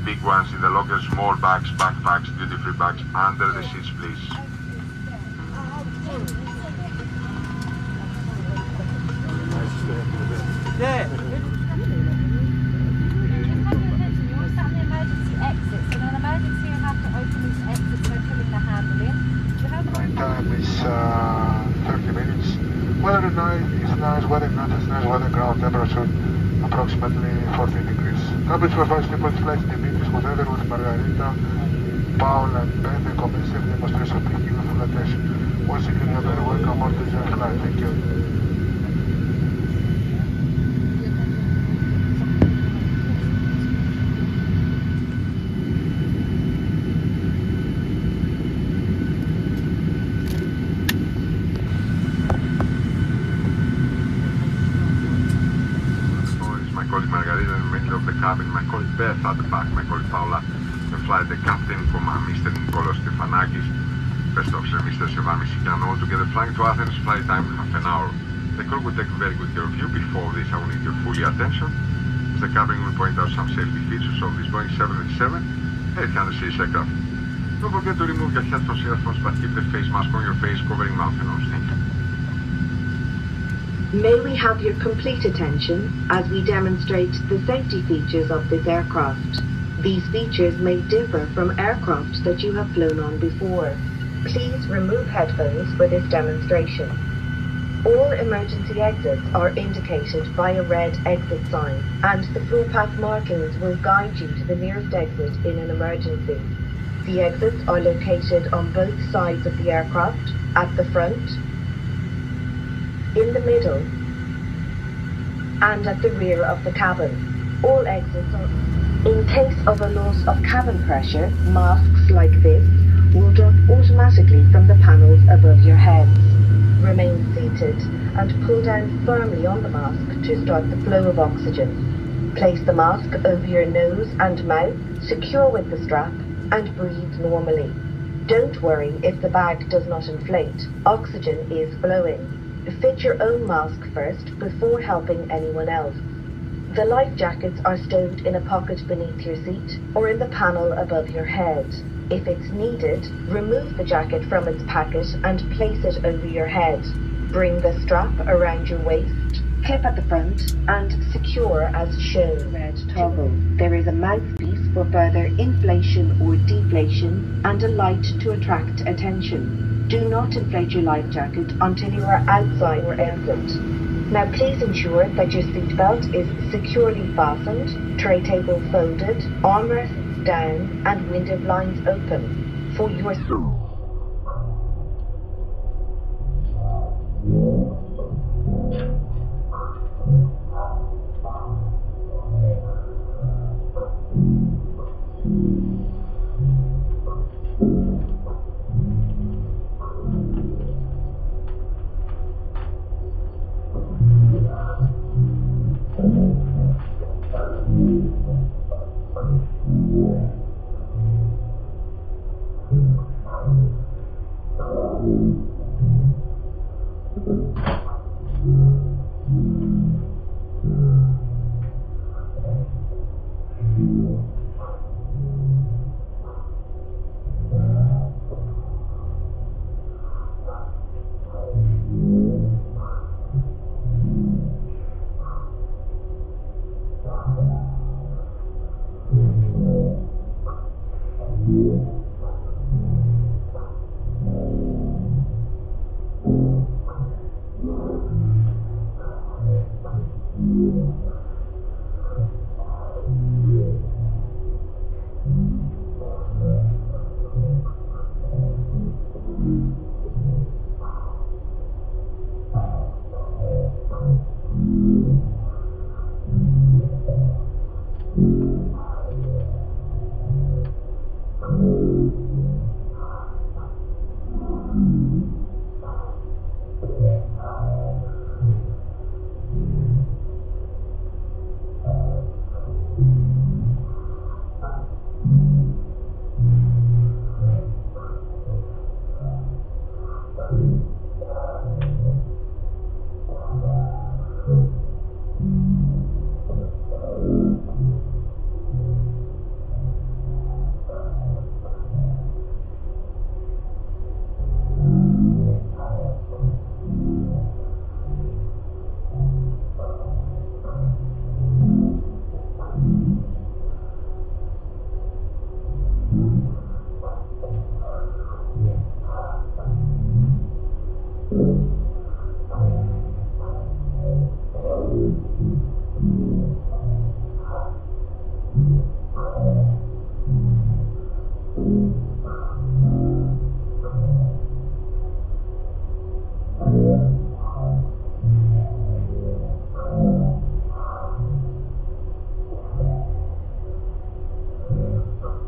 big ones in the locker, small bags, backpacks, duty-free bags under the seats, please. Yeah. My time is 30 minutes. Weather tonight is nice, weather not as nice, weather ground temperature approximately 40 degrees. Average for 5 people flights Dimitris, whatever with Margarita, Paul and Ben, the commission demonstration, thank you for the attention. Once again, you're very welcome on this flight, thank you. Margarita in the middle of the cabin, my colleague Beth at the back, my colleague Paula, the flight, the captain, Mr. Nikolaos Stefanakis, first officer Mr. Sivan Misikian, all together flying to Athens, flight time half an hour. The crew will take very good care of you. Before this, I will need your fully attention. The captain will point out some safety features of this Boeing 787 800 series aircraft. Don't forget to remove your headphones, earphones, but keep the face mask on your face, covering mouth and nose. Thank you. May we have your complete attention as we demonstrate the safety features of this aircraft. These features may differ from aircraft that you have flown on before. Please remove headphones for this demonstration. All emergency exits are indicated by a red exit sign, and the floor path markings will guide you to the nearest exit in an emergency. The exits are located on both sides of the aircraft, at the front, in the middle, and at the rear of the cabin. All exits are... In case of a loss of cabin pressure, masks like this will drop automatically from the panels above your heads. Remain seated and pull down firmly on the mask to start the flow of oxygen. Place the mask over your nose and mouth, secure with the strap, and breathe normally. Don't worry if the bag does not inflate. Oxygen is flowing. Fit your own mask first before helping anyone else. The life jackets are stowed in a pocket beneath your seat or in the panel above your head. If it's needed, remove the jacket from its packet and place it over your head. Bring the strap around your waist, clip at the front, and secure as shown. Red toggle. There is a mouthpiece for further inflation or deflation and a light to attract attention. Do not inflate your life jacket until you are outside your exit. Now please ensure that your seatbelt is securely fastened, tray table folded, armrests down, and window blinds open. For your...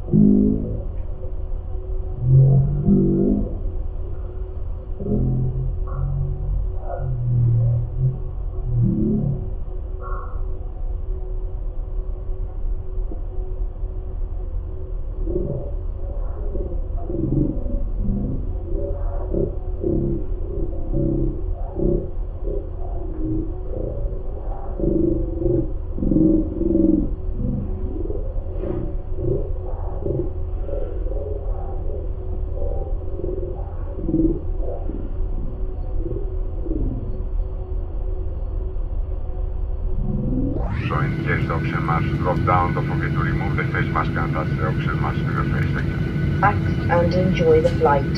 So in case the oxygen mask drops down, don't forget to remove the face mask and attach the oxygen mask to your face again. Relax and enjoy the flight.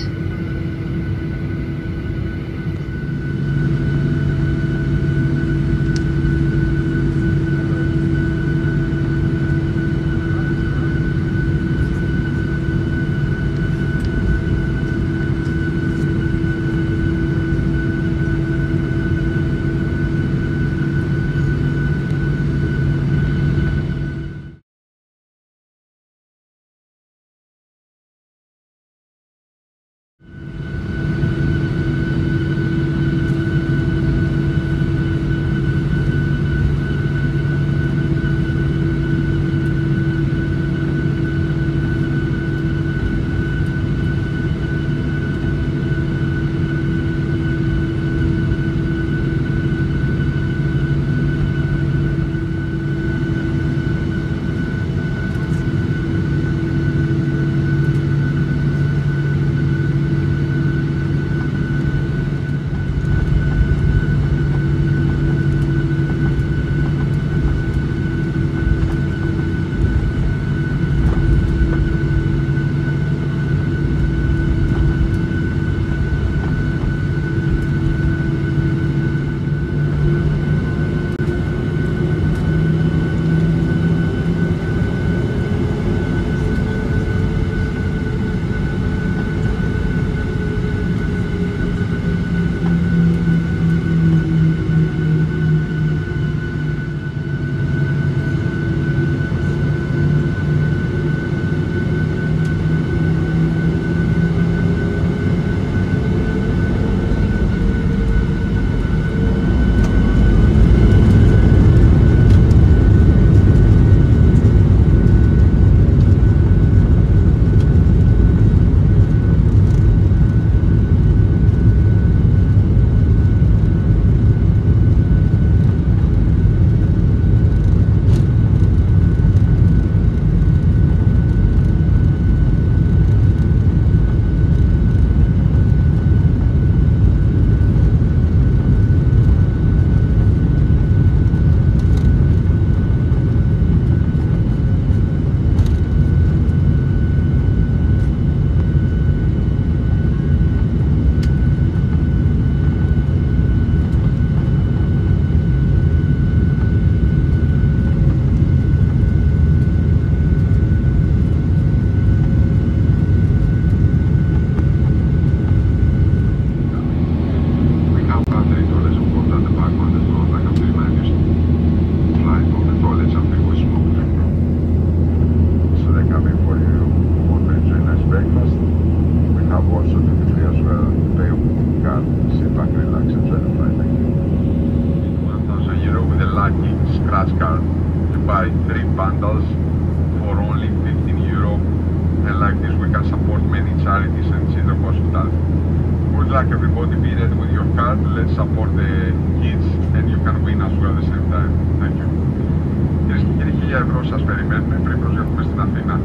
scratch card. You buy 3 bundles for only €15, and like this we can support many charities and children's hospitals. Good luck everybody, be ready with your card, let's support the kids and you can win as well at the same time. Thank you. Κυρίες και κύριοι, €1000 σας περιμένουμε πριν προσγειωθούμε στην Αθήνα.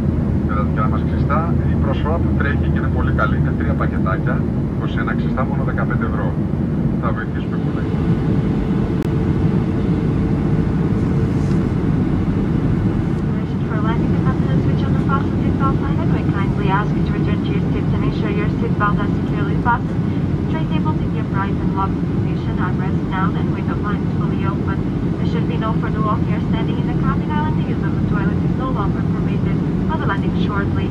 Με τα δικά μας ξυστά, η προσφορά που τρέχει και είναι πολύ καλή είναι 3 πακετάκια, 21 ξυστά, μόνο €15. Θα βοηθήσουμε πολύ. Ask you to return to your seats and ensure your seatbelt is securely fastened. Tray tables in your right and locked position, armrests down, and window blinds fully open. There should be no further walking or standing in the cabin island. The use of the toilet is no longer permitted. I'll be landing shortly.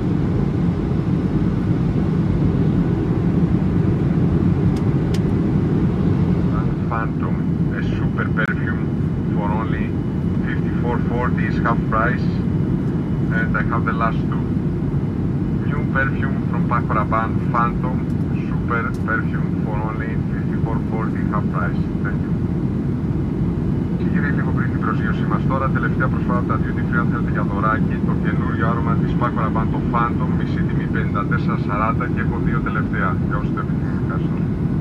Phantom, a super perfume for only $54.40 is half price. And I have the last two. New perfume from Paco Rabanne, Phantom, super perfume for only 54.40 half price. Thank you. Και κύριε, λίγο πριν την προσγείωσή μας τώρα, τελευταία προσφορά από τα duty free αν θέλετε για δωράκι, το καινούριο άρωμα της Paco Rabanne, το Phantom, μισή τιμή 54,40 και έχω δύο τελευταία, για όσους το επιθυμούν. Ευχαριστώ.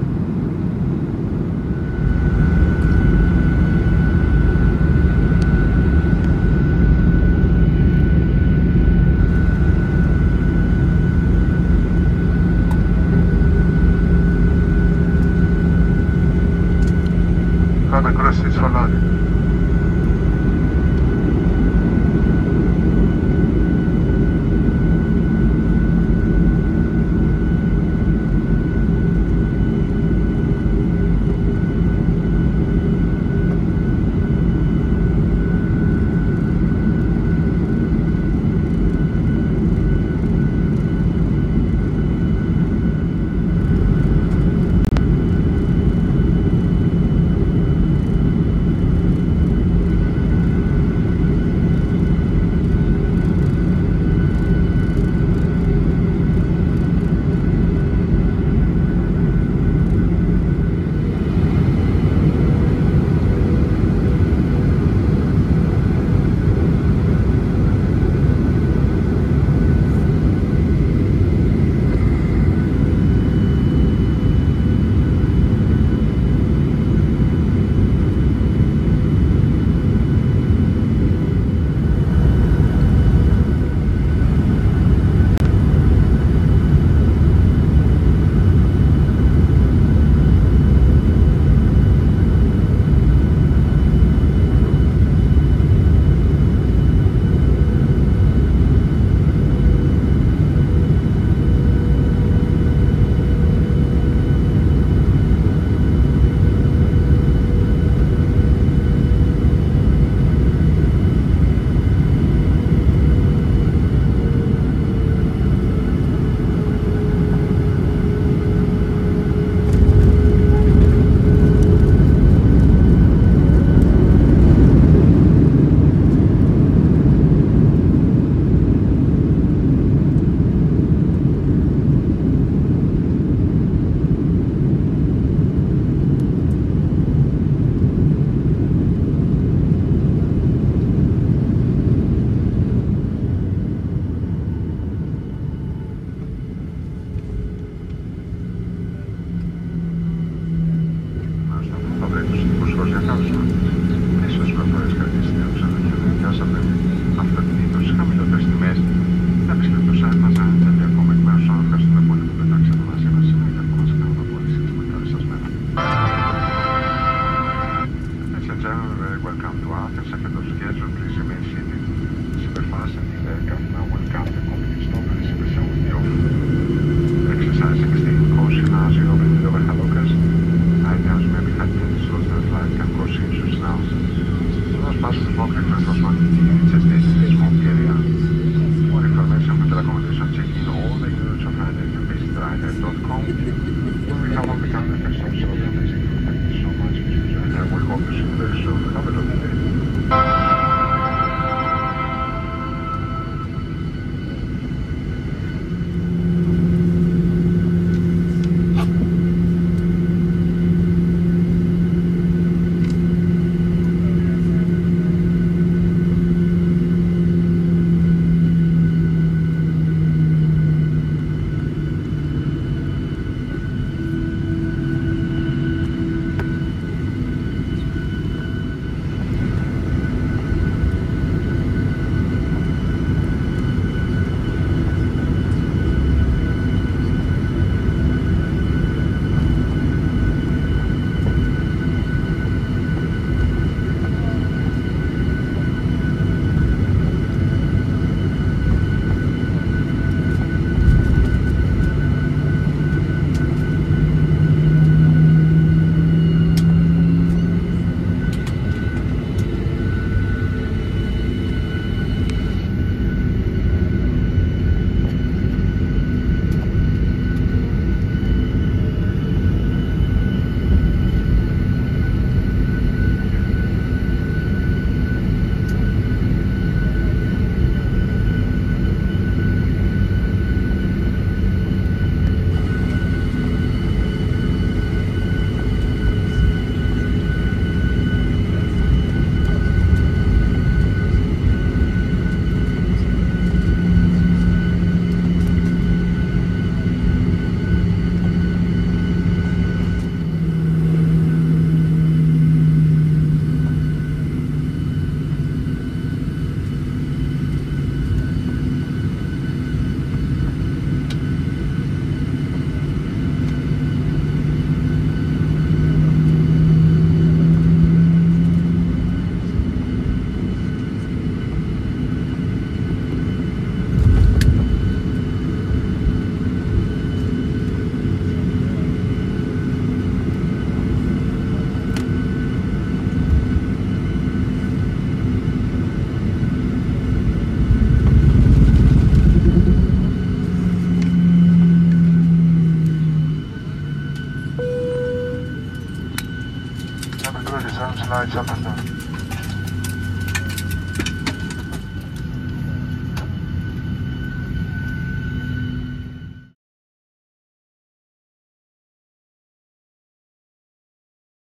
Πάμε κρόσεις for loading. arms, lights up and down.